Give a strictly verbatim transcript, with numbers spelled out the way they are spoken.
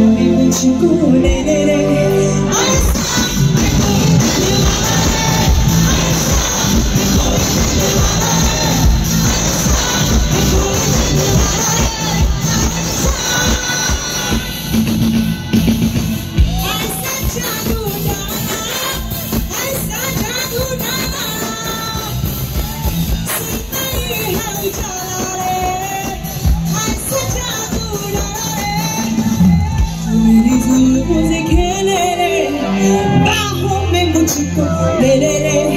मुझको ले ले ले मेरी जुल्फों से खेले रे बाहों में मुझको ले ले रे